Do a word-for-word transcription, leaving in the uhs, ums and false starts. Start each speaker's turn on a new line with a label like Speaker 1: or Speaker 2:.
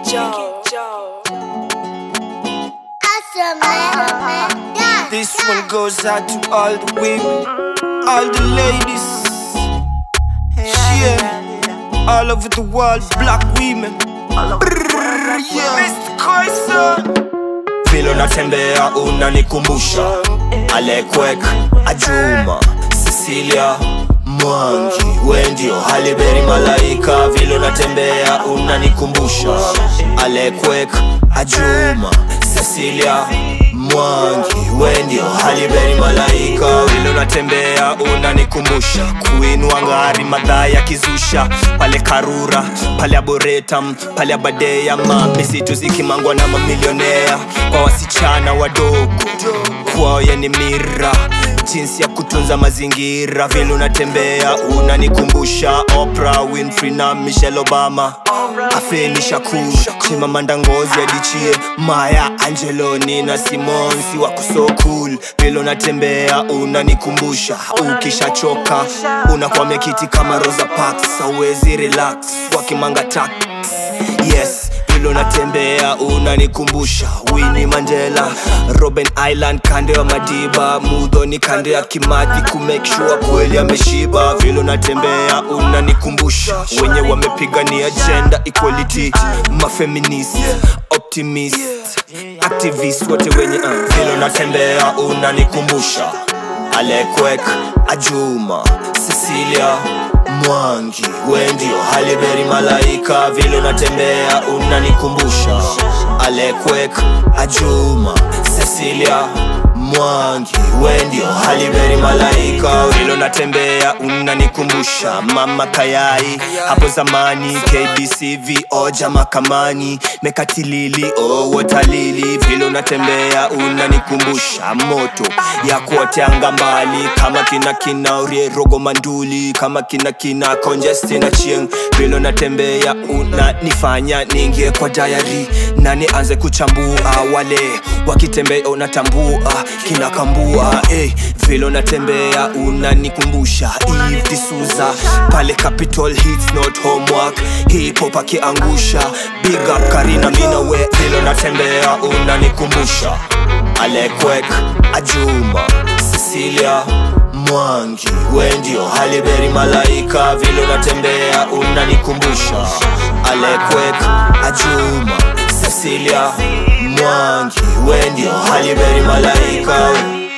Speaker 1: This one goes out to all the women, all the ladies, yeah, all over the world, black women. Brrr, yeah. Mister Khoisan.
Speaker 2: Vile unatembea unanikumbusha Alekwek, Ajuma, Cecilia, Mwangi, Wendio, Haliberi, Malaika. Vile unatembea unanikumbusha Alekwek, Ajuma, Cecilia, Mwangi, Wendio, Haliberi, Malaika. Vile unatembea unanikumbusha kuinua ngari madhaya kizusha pale Karura, pale Aboretam, pale Abadeya. Misitu zikimangwa na mamilionea kwa wasichana wadogo, kwao yani mira jinsi ya kutunza mazingira. Vile unatembea unanikumbusha Oprah Winfrey na Michelle Obama, Afeni Shakur, Chimamanda Ngozi Adichie, Maya Angelou na Simone, si wako so cool. Vile unatembea unanikumbusha ukishachoka unakwamia kiti kama Rosa Parks, hauwezi relax wakimanga tax. Yes, vile unatembea unanikumbusha Winnie Mandela, Robben Island kande wa Madiba, Mudhoni kande ya Kimathi ku make sure kweli ameshiba. Vile unatembea unanikumbusha wenye wamepigania gender equality, mafeminist, optimist, activist wote wenye uh. Vile unatembea unanikumbusha Alekwek, Ajuma, Cecilia, Mwangi, Wendio, Haliberi, Malaika. Vile unatembea unanikumbusha Alekwek, Ajuma, Cecilia, Mwangi, Wendio, Haliberi, Malaika. Vile unatembea unanikumbusha Mama Kayai hapo zamani, K B C V Oja Makamani, Mekatilili oh Watalili. Vile unatembea unanikumbusha moto ya kuoteanga mbali kama kina kina Urie Rogo Manduli, kama kina kina Congestina Chieng. Vile unatembea unanifanya ningie kwa diary na nianze kuchambua wale wakitembea unatambua kina Kambua. Hey, vile unatembea unanikumbusha Eve D'Souza pale Capitol Hits not homework, hip hop akiangusha big up Karina Minawe. Vile unatembea unanikumbusha Alekwek, Ajuma, Cecilia, Mwangi, Wendio, Haliberi, Malaika. Vile unatembea unanikumbusha Alekwek, Ajuma, Cecilia, Mwangi, Wendio, Haliberi, Malaika.